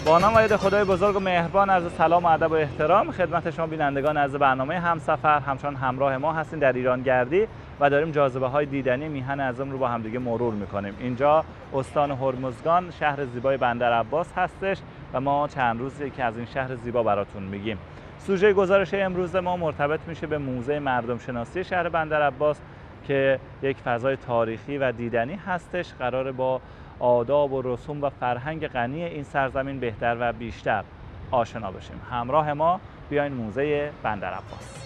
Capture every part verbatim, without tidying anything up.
با نام و ید خدای بزرگ و مهربان، عرض سلام و ادب و احترام خدمت شما بینندگان عزیز برنامه همسفر. همچنان همراه ما هستین در ایران گردی و داریم جاذبه های دیدنی میهن اعظم رو با همدیگه مرور میکنیم. اینجا استان هرمزگان، شهر زیبای بندرعباس هستش و ما چند روزی که از این شهر زیبا براتون میگیم. سوژه گزارش امروز ما مرتبط میشه به موزه مردم شناسی شهر بندرعباس که یک فضای تاریخی و دیدنی هستش. قراره با آداب و رسوم و فرهنگ غنی این سرزمین بهتر و بیشتر آشنا بشیم. همراه ما بیاین موزه بندرعباس.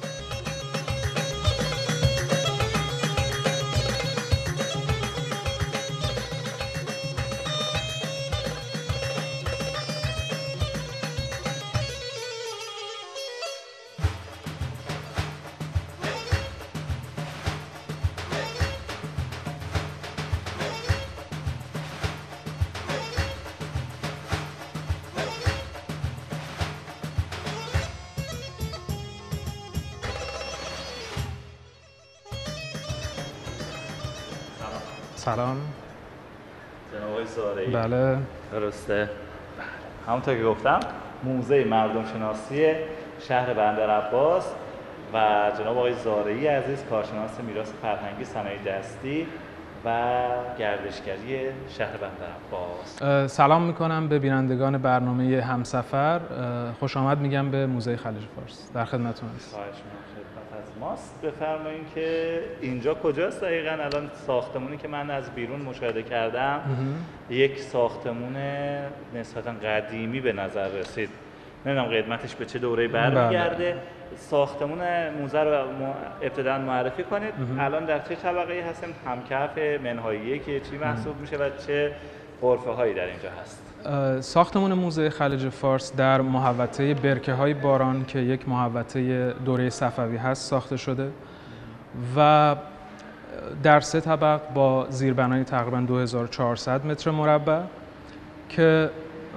سلام جناب آقای زارعی. بله درسته. همونطور که گفتم موزه مردم شناسی شهر بندرعباس و جناب آقای زارعی عزیز، کارشناس میراث فرهنگی، صنایع دستی و گردشگری شهر بندرعباس. سلام میکنم به بینندگان برنامه همسفر. خوش آمد میگم به موزه خلیج فارس. در خدمتتون هستم. خواهش می‌کنم. خدمت از ماست. بفرمایید که اینجا کجاست دقیقاً؟ الان ساختمونی که من از بیرون مشاهده کردم یک ساختمون نسبتاً قدیمی به نظر رسید. نمیدونم قدمتش به چه دوره‌ای برمیگرده. ساختمون موزه رو ابتداً معرفی کنید. الان در چه طبقه‌ای هستیم؟ همکف منهاییه که چی محسوب میشه و چه غرفه‌هایی در اینجا هست؟ ساختمان موزه خلیج فارس در محوطه برکه های باران که یک محوطه دوره صفوی هست ساخته شده و در سه طبق با زیربنای تقریباً دو هزار و چهارصد متر مربع که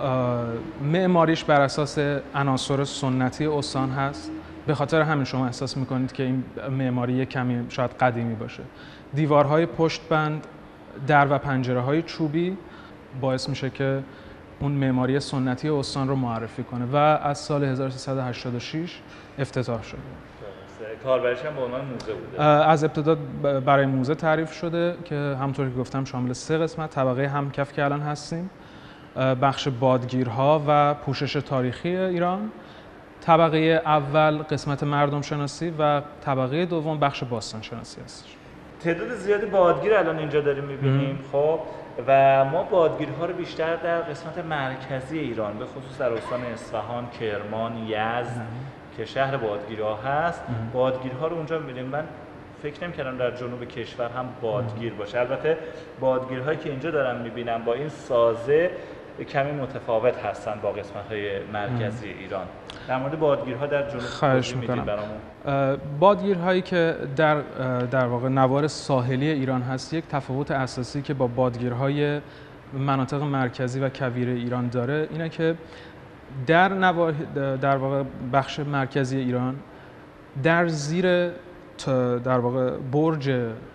معماریش بر اساس عناصر سنتی استان هست. به خاطر همین شما احساس میکنید که این معماری کمی شاید قدیمی باشه. دیوارهای پشت بند، در و پنجره های چوبی باعث میشه که اون معماری سنتی استان رو معرفی کنه و از سال هزار و سیصد و هشتاد و شش افتتاح شده. کاربرش هم به عنوان موزه بوده. از ابتدا برای موزه تعریف شده که همونطور که گفتم شامل سه قسمت، طبقه همکف که الان هستیم، بخش بادگیرها و پوشش تاریخی ایران، طبقه اول قسمت مردم شناسی و طبقه دوم بخش باستان شناسی است. تعداد زیادی بادگیر الان اینجا داریم می‌بینیم. خب و ما بادگیرها رو بیشتر در قسمت مرکزی ایران، به خصوص در استان اصفهان، کرمان، یزد که شهر بادگیرها هست، بادگیرها رو اونجا می‌بینیم. من فکر نمی‌کردم در جنوب کشور هم بادگیر باشه. البته بادگیرهایی که اینجا دارم می‌بینم با این سازه کمی متفاوت هستن با قسمت‌های مرکزی ایران. در مورد بادگیرها در جنوب خواهش می‌کنم. بادگیرهایی که در در واقع نوار ساحلی ایران هست، یک تفاوت اساسی که با بادگیرهای مناطق مرکزی و کویر ایران داره اینه که در نواحی در واقع بخش مرکزی ایران در زیر در واقع برج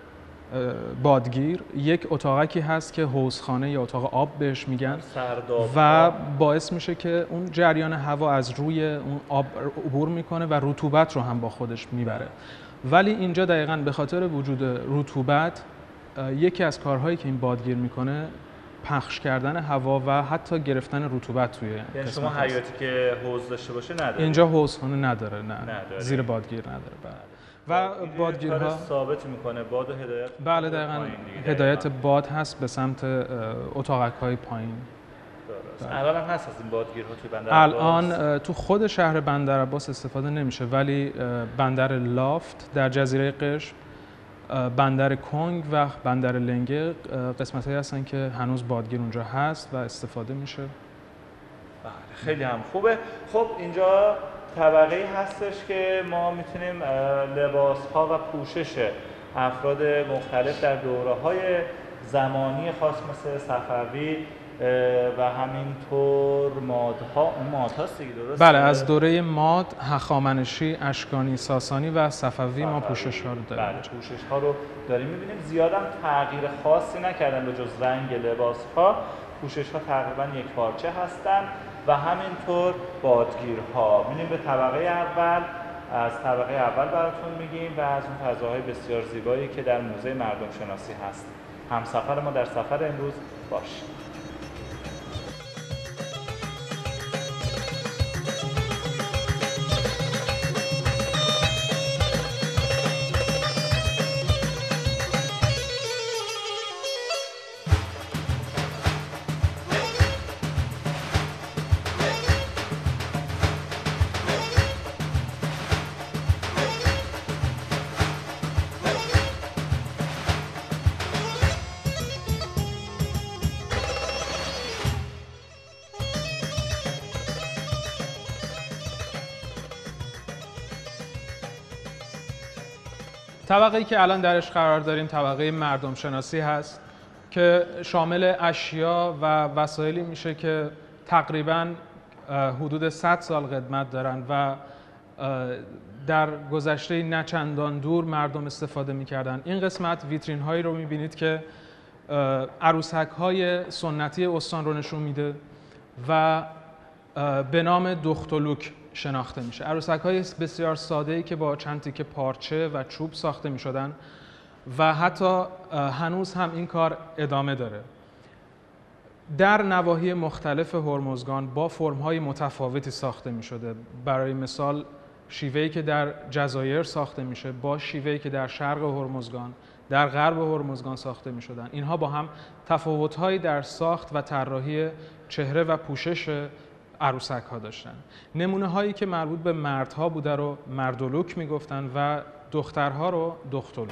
بادگیر یک اتاقکی هست که حوضخانه یا اتاق آب بهش میگن و باعث میشه که اون جریان هوا از روی اون آب عبور میکنه و رطوبت رو هم با خودش میبره. ولی اینجا دقیقاً به خاطر وجود رطوبت یکی از کارهایی که این بادگیر میکنه پخش کردن هوا و حتی گرفتن رطوبت توی یعنی شما حیاتی که حوض داشته باشه نداره؟ اینجا حوضخانه نداره، نه نداره. زیر بادگیر نداره. بله. و بادگیرها ثابت میکنه باد و هدایت. بله دقیقاً هدایت باد هست به سمت اتاقک‌های پایین. درست. الان هم هست از این بادگیرها توی بندرعباس؟ الان تو خود شهر بندرعباس استفاده نمیشه، ولی بندر لافت در جزیره قشم، بندر کنگ و بندر لنگه قسمت‌هایی هستن که هنوز بادگیر اونجا هست و استفاده میشه. بله خیلی هم خوبه. خب اینجا طبقه‌ای هستش که ما میتونیم لباس‌ها و پوشش افراد مختلف در دوره‌های زمانی خاص مثل صفوی و همینطور مادها، اون مادهاست دیگه، درسته؟ بله، از دوره ماد، هخامنشی، اشکانی، ساسانی و صفوی ما پوشش ها رو داریم. بله، پوشش ها رو داریم می‌بینیم. زیادم تغییر خاصی نکردن به جز رنگ لباس ها. پوشش ها تقریبا یک پارچه هستن و همینطور بادگیرها. می‌بینیم به طبقه اول، از طبقه اول براتون میگیم و از اون فضاهای بسیار زیبایی که در موزه مردم شناسی هست. همسفر ما در سفر امروز باشید. طبقه‌ای که الان درش قرار داریم طبقه مردم شناسی هست که شامل اشیا و وسایلی میشه که تقریباً حدود صد سال قدمت دارن و در گذشته نه چندان دور مردم استفاده میکردن. این قسمت ویترین هایی رو میبینید که عروسک های سنتی استان رو نشون میده و به نام دختلوک شناخته میشه. عروسک های بسیار ساده ای که با چند تیکه پارچه و چوب ساخته میشدن و حتی هنوز هم این کار ادامه داره. در نواحی مختلف هرمزگان با فرم های متفاوتی ساخته میشده. برای مثال شیوهی که در جزایر ساخته میشه با شیوهی که در شرق هرمزگان، در غرب هرمزگان ساخته میشدن. اینها با هم تفاوت هایی در ساخت و طراحی چهره و پوشش عروسک ها داشتن. نمونه هایی که مربوط به مردها بوده رو مردولوک میگفتن و دخترها رو دختلوک.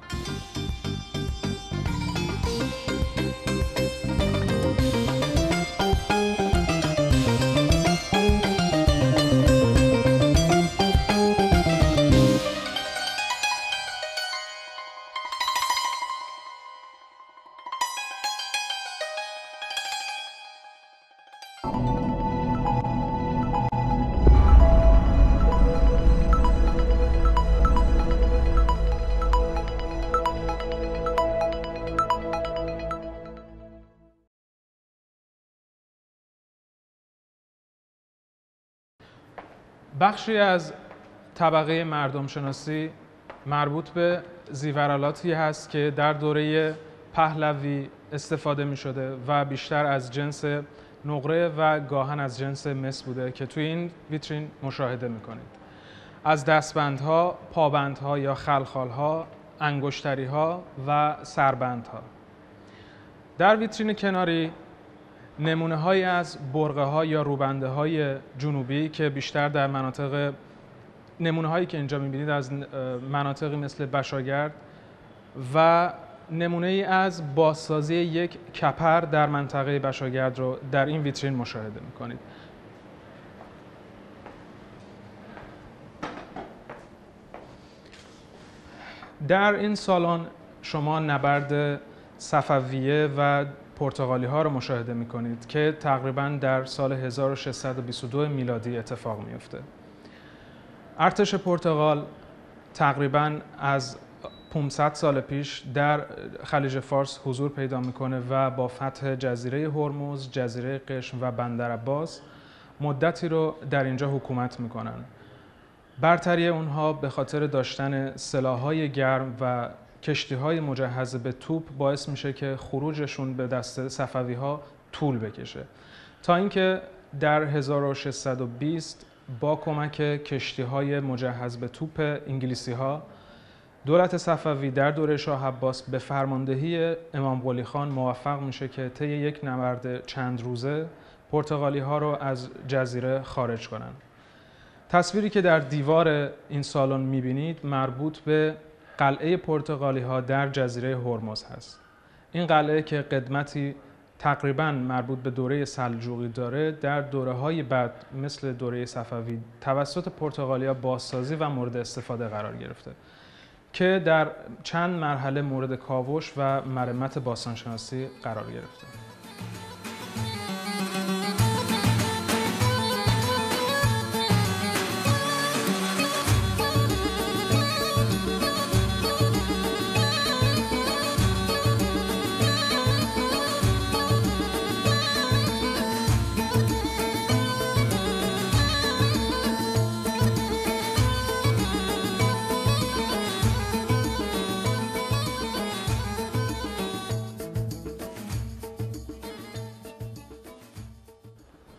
بخشی از طبقه مردم شناسی مربوط به زیورالاتی هست که در دوره پهلوی استفاده می شده و بیشتر از جنس نقره و گاهن از جنس مس بوده که توی این ویترین مشاهده می کنید. از دستبندها، پابندها یا خلخالها، انگشتریها و سربندها. در ویترین کناری نمونه هایی از برقه ها یا روبنده های جنوبی که بیشتر در مناطق، نمونه هایی که اینجا میبینید از مناطقی مثل بشاگرد و نمونه ای از بازسازی یک کپر در منطقه بشاگرد رو در این ویترین مشاهده میکنید. در این سالن شما نبرد صفویه و پرتغالی ها رو مشاهده می کنید که تقریباً در سال هزار و ششصد و بیست و دو میلادی اتفاق میفته. ارتش پرتغال تقریباً از پانصد سال پیش در خلیج فارس حضور پیدا میکنه و با فتح جزیره هرمز، جزیره قشم و بندر عباس مدتی رو در اینجا حکومت میکنن. برتری اونها به خاطر داشتن سلاح‌های گرم و کشتی‌های مجهز به توپ باعث میشه که خروجشون به دست صفوی‌ها طول بکشه تا اینکه در هزار و ششصد و بیست با کمک کشتی‌های مجهز به توپ انگلیسی‌ها دولت صفوی در دوره شاه عباس به فرماندهی امام قلی خان موفق میشه که طی یک نبرد چند روزه پرتغالی‌ها رو از جزیره خارج کنن. تصویری که در دیوار این سالن می‌بینید مربوط به قلعه پرتغالی ها در جزیره هرمز هست. این قلعه که قدمتی تقریباً مربوط به دوره سلجوقی داره در دوره های بعد مثل دوره صفوی توسط پرتغالی ها بازسازی و مورد استفاده قرار گرفته که در چند مرحله مورد کاوش و مرمت باستانشناسی قرار گرفته.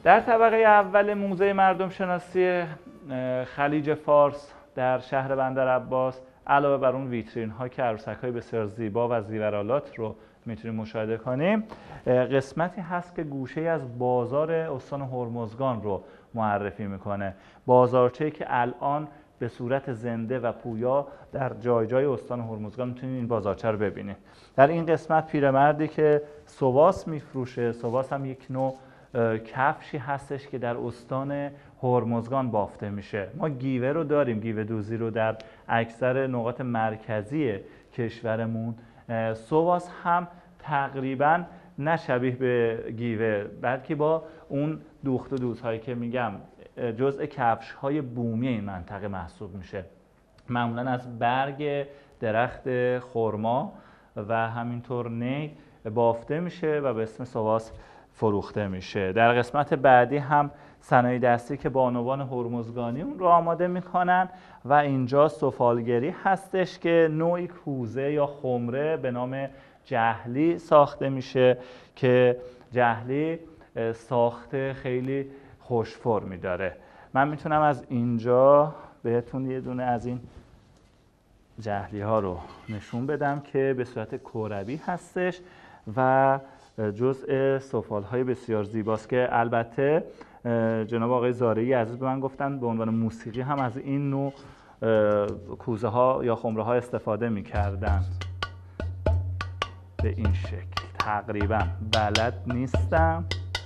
در طبقه اول موزه مردم شناسی خلیج فارس در شهر بندرعباس علاوه بر اون ویترین ها که عروسک های بسیار زیبا و زیورآلات رو میتونیم مشاهده کنیم، قسمتی هست که گوشه از بازار استان هرمزگان رو معرفی میکنه. بازارچه‌ای که الان به صورت زنده و پویا در جای جای استان هرمزگان میتونید این بازارچه رو ببینید. در این قسمت پیرمردی که سواس میفروشه، سواس هم یک نوع کفشی هستش که در استان هرمزگان بافته میشه. ما گیوه رو داریم، گیوه دوزی رو در اکثر نقاط مرکزی کشورمون. سواس هم تقریبا نه شبیه به گیوه، بلکه با اون دوخت و دوزهایی که میگم جزء کفش های بومی این منطقه محسوب میشه. معمولا از برگ درخت خرما و همینطور نی بافته میشه و به اسم سواس فروخته میشه. در قسمت بعدی هم صنایع دستی که بانوان هرمزگانی اون رو آماده میکنن و اینجا سفالگری هستش که نوعی کوزه یا خمره به نام جهلی ساخته میشه که جهلی ساخته خیلی خوش فرمی داره. من میتونم از اینجا بهتون یه دونه از این جهلی ها رو نشون بدم که به صورت کروی هستش و جزء سفال های بسیار زیباست که البته جناب آقای زارعی عزیز به من گفتن به عنوان موسیقی هم از این نوع کوزه ها یا خمره ها استفاده میکردن. به این شکل تقریبا بلد نیستم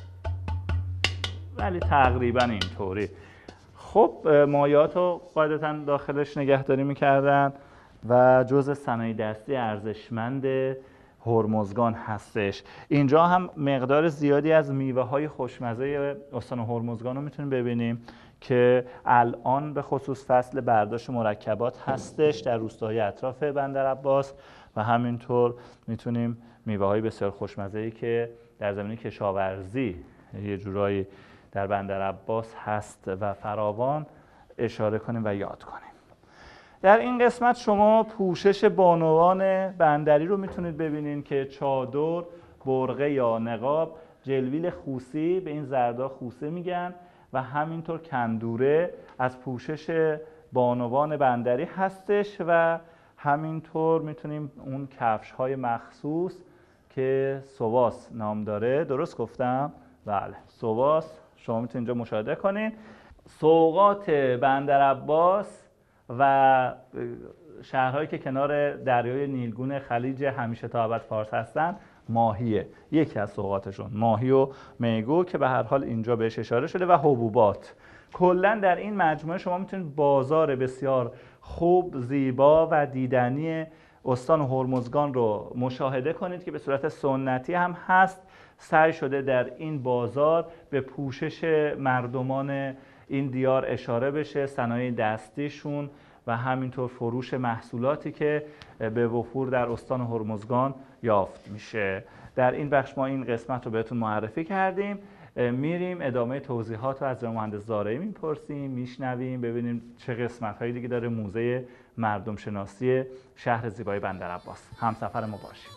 ولی تقریبا اینطوری. خب مایات رو قاعدتا داخلش نگهداری میکردن و جزء صنایع دستی ارزشمند هرمزگان هستش. اینجا هم مقدار زیادی از میوه های خوشمزه استان هرمزگان رو میتونیم ببینیم که الان به خصوص فصل برداشت مرکبات هستش در روستاهای اطراف بندرعباس و همینطور میتونیم میوه های بسیار خوشمزه‌ای که در زمینه کشاورزی یه جورایی در بندرعباس هست و فراوان اشاره کنیم و یاد کنیم. در این قسمت شما پوشش بانوان بندری رو میتونید ببینید که چادر، برقه یا نقاب، جلویل خوسی، به این زردا خوسه میگن، و همینطور کندوره از پوشش بانوان بندری هستش و همینطور میتونیم اون کفش های مخصوص که سواس نام داره، درست گفتم؟ بله، سواس شما میتونید اینجا مشاهده کنید. سوغات بندرعباس و شهرهایی که کنار دریای نیلگون خلیج همیشه تا ابد فارس هستن ماهیه. یکی از سوغاتشون ماهی و میگو که به هر حال اینجا بهش اشاره شده و حبوبات. کلا در این مجموعه شما میتونید بازار بسیار خوب، زیبا و دیدنی استان هرمزگان رو مشاهده کنید که به صورت سنتی هم هست. سعی شده در این بازار به پوشش مردمان این دیار اشاره بشه، صنایع دستیشون و همینطور فروش محصولاتی که به وفور در استان هرمزگان یافت میشه. در این بخش ما این قسمت رو بهتون معرفی کردیم. میریم ادامه توضیحات رو از جناب مهندس زارعی میپرسیم، میشنویم، ببینیم چه قسمت هایی دیگه داره موزه مردم شناسی شهر زیبای بندرعباس. همسفر ما باشیم.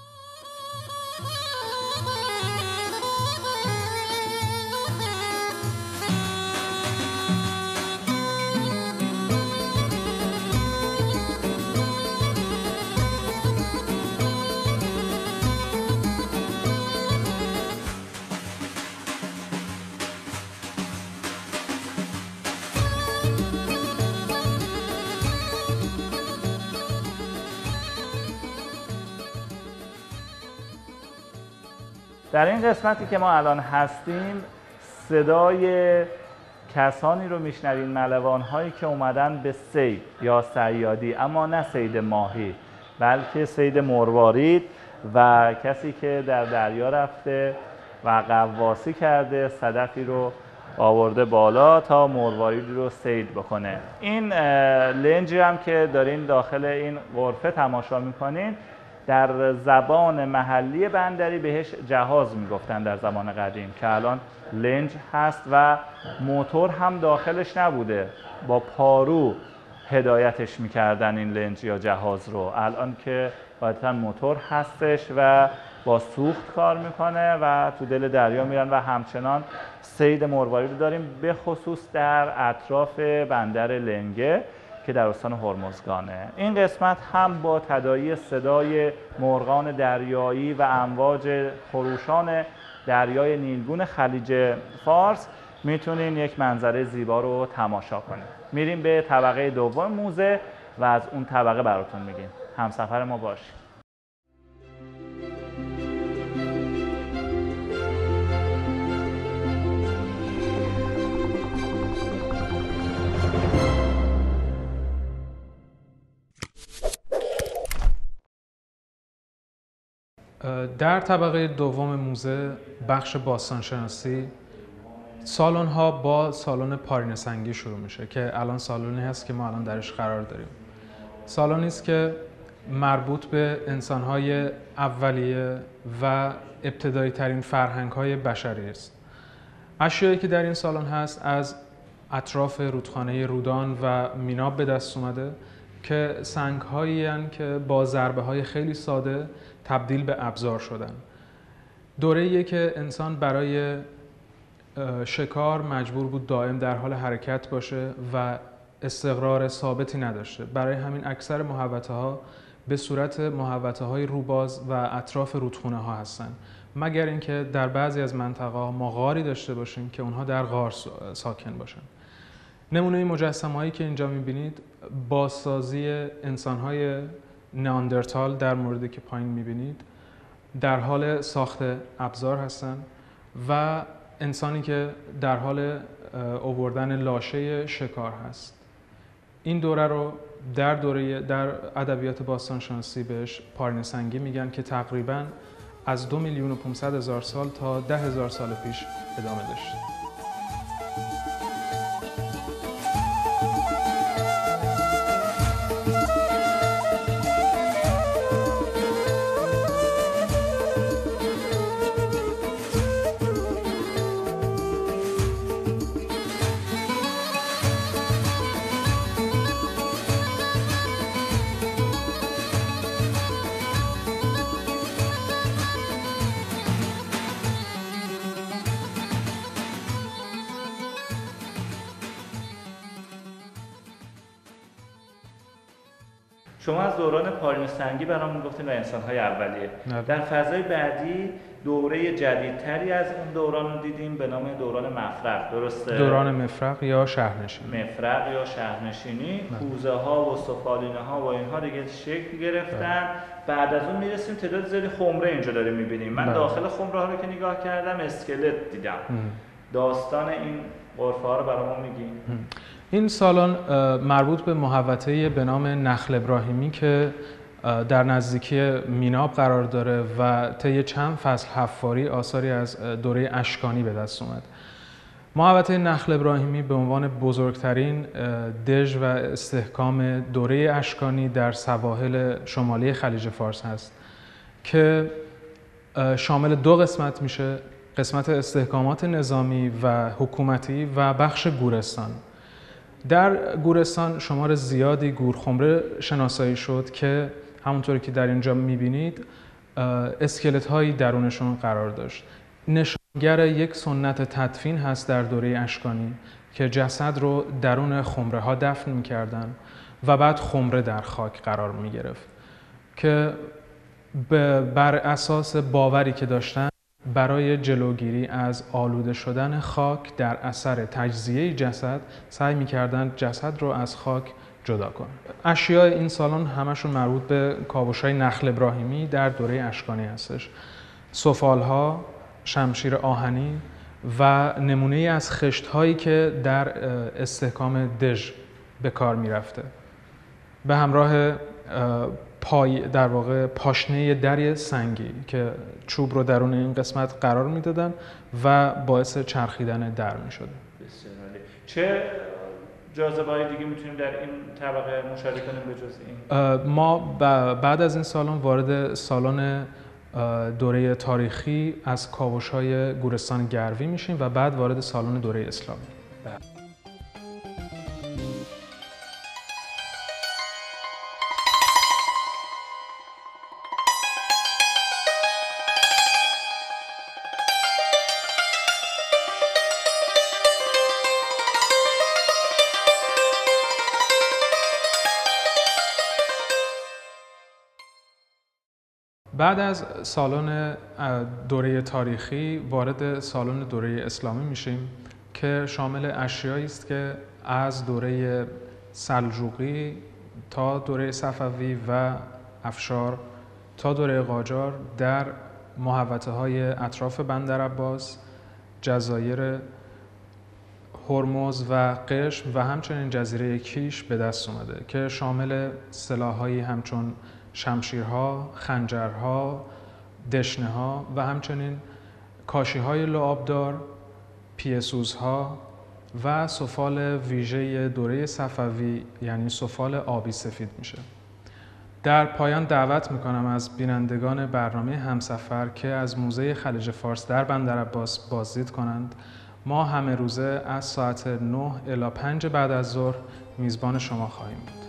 در این قسمتی که ما الان هستیم صدای کسانی رو میشنویم، ملوان هایی که اومدن به صید یا صیادی، اما نه صید ماهی بلکه صید مروارید، و کسی که در دریا رفته و غواصی کرده، صدفی رو آورده بالا تا مرواریدی رو صید بکنه. این لنجی هم که دارین داخل این غرفه تماشا میکنین در زبان محلی بندری بهش جهاز میگفتن در زمان قدیم، که الان لنج هست و موتور هم داخلش نبوده. با پارو هدایتش میکردن این لنج یا جهاز رو. الان که قاعدتاً موتور هستش و با سوخت کار میکنه و تو دل دریا میرن و همچنان صید مروارید رو داریم، به خصوص در اطراف بندر لنگه که در استان هرمزگانه. این قسمت هم با تداعی صدای مرغان دریایی و امواج خروشان دریای نیلگون خلیج فارس میتونین یک منظره زیبا رو تماشا کنید. میریم به طبقه دوم موزه و از اون طبقه براتون میگیم. همسفر ما باشید. در طبقه دوم موزه بخش باستانشناسی، سالن ها با سالن پارینه سنگی شروع میشه که الان سالنی هست که ما الان درش قرار داریم. سالنی است که مربوط به انسان های اولیه و ابتدایی ترین فرهنگ های بشری است. اشیایی که در این سالن هست از اطراف رودخانه رودان و میناب به دست اومده که سنگ هایی هستند که با ضربه های خیلی ساده تبدیل به ابزار شدن. دوره‌ایه که انسان برای شکار مجبور بود دائم در حال حرکت باشه و استقرار ثابتی نداشته. برای همین اکثر محوطه ها به صورت محوطه های روباز و اطراف رودخونه ها هستن، مگر اینکه در بعضی از منطقه ما غاری داشته باشیم که اونها در غار ساکن باشن. نمونه مجسمه هایی که اینجا میبینید بازسازی انسان های نئاندرتال در موردی که پایین میبینید در حال ساخت ابزار هستند و انسانی که در حال آوردن لاشه شکار هست. این دوره رو در دوره در ادبیات باستانشناسی بهش پارینه سنگی میگن که تقریباً از دو میلیون و پانصد هزار سال تا ده هزار سال پیش ادامه داشت. شما از دوران پارینه سنگی برامون گفتین و انسان‌های اولیه. نه. در فضای بعدی دوره جدیدتری از اون دوران رو دیدیم به نام دوران مفرق، درسته؟ دوران مفرق یا شهرنشینی. مفرق یا شهرنشینی، کوزه ها و سفالینه ها و اینها دیگه شکل گرفتن. بعد از اون میرسیم تعداد زیادی خمره اینجا داریم میبینیم. من بله. داخل خمره ها رو که نگاه کردم اسکلت دیدم. ام. داستان این غرفه ها رو برامون میگین؟ این سالن مربوط به محوطه‌ای به نام نخل ابراهیمی که در نزدیکی میناب قرار داره و طی چند فصل حفاری آثاری از دوره اشکانی به دست اومد. محوطه نخل ابراهیمی به عنوان بزرگترین دژ و استحکام دوره اشکانی در سواحل شمالی خلیج فارس هست که شامل دو قسمت میشه: قسمت استحکامات نظامی و حکومتی و بخش گورستان. در گورستان شمار زیادی گورخمره شناسایی شد که همونطوری که در اینجا میبینید اسکلت هایی درونشون قرار داشت. نشانگر یک سنت تدفین هست در دوره اشکانی که جسد رو درون خمره ها دفن میکردن و بعد خمره در خاک قرار میگرفت که بر اساس باوری که داشتن برای جلوگیری از آلوده شدن خاک در اثر تجزیه جسد سعی می‌کردند جسد رو از خاک جدا کنند. اشیاء این سالن همشون مربوط به کاوش‌های نخل ابراهیمی در دوره اشکانی هستش. سفال‌ها، شمشیر آهنی و نمونه از خشت‌هایی که در استحکام دژ به کار می‌رفته. به همراه پای در واقع پاشنه دری سنگی که چوب رو درون این قسمت قرار میدادن و باعث چرخیدن در میشد. بسیار عالی. چه جاذبه‌های دیگه میتونیم در این طبقه مشاهده کنیم به جز این؟ ما بعد از این سالن وارد سالن دوره تاریخی از کاوش‌های گورستان گروی میشیم و بعد وارد سالن دوره اسلامی. بعد از سالن دوره تاریخی وارد سالن دوره اسلامی میشیم که شامل اشیایی است که از دوره سلجوقی تا دوره صفوی و افشار تا دوره قاجار در محوطه های اطراف بندرعباس، جزایر هرمز و قشم و همچنین جزیره کیش به دست اومده که شامل سلاح‌هایی همچون شمشیرها، خنجرها، دشنه‌ها و همچنین کاشی‌های لعابدار، پیه‌سوزها و سفال ویژه دوره صفوی یعنی سفال آبی سفید میشه. در پایان دعوت میکنم از بینندگان برنامه همسفر که از موزه خلیج فارس در بندرعباس بازدید کنند. ما همه روزه از ساعت نه الی پنج بعد از ظهر میزبان شما خواهیم بود.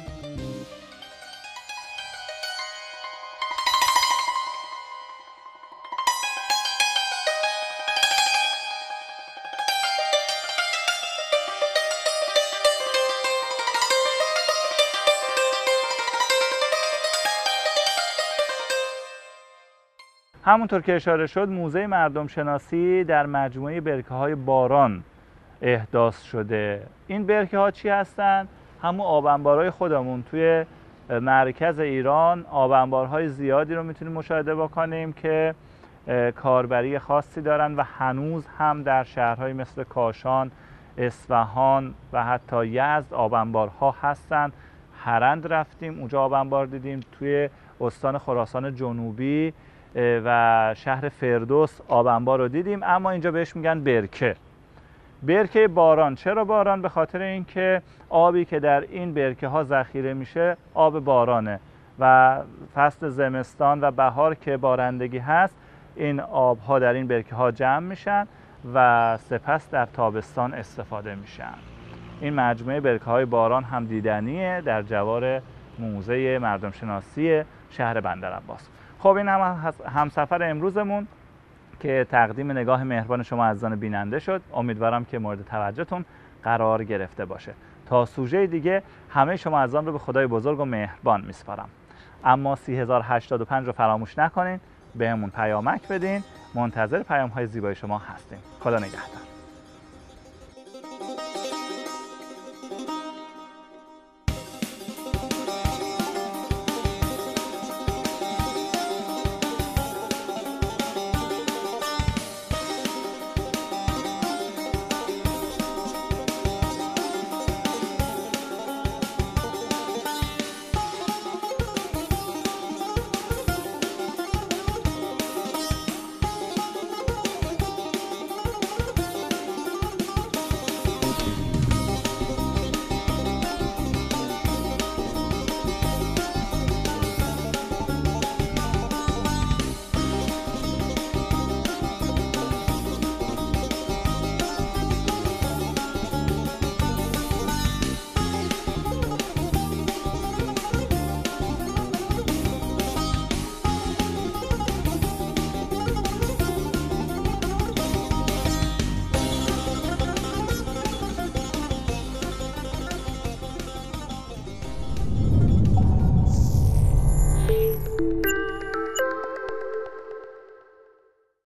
همونطور که اشاره شد موزه مردم شناسی در مجموعه برکه های باران احداث شده. این برکه ها چی هستند؟ همون آب انبارهای خودمون توی مرکز ایران آب انبارهای زیادی رو میتونیم مشاهده بکنیم که کاربری خاصی دارن و هنوز هم در شهرهای مثل کاشان، اصفهان و حتی یزد آب انبارها هستن. هرند رفتیم اونجا آب انبار دیدیم، توی استان خراسان جنوبی و شهر فردوس آب انبار رو دیدیم، اما اینجا بهش میگن برکه. برکه باران. چرا باران؟ به خاطر اینکه آبی که در این برکه ها ذخیره میشه آب بارانه و فصل زمستان و بهار که بارندگی هست این آب ها در این برکه ها جمع میشن و سپس در تابستان استفاده میشن. این مجموعه برکه های باران هم دیدنیه در جوار موزه مردم شناسی شهر بندرعباس. خب این هم همسفر امروزمون که تقدیم نگاه مهربان شما عزیزان بیننده شد. امیدوارم که مورد توجهتون قرار گرفته باشه. تا سوژه دیگه همه شما عزیزان رو به خدای بزرگ و مهربان میسپارم. اما سی هزار و هشتاد و پنج رو فراموش نکنین، بهمون پیامک بدین. منتظر پیام های زیبای شما هستیم. خدا نگهدار.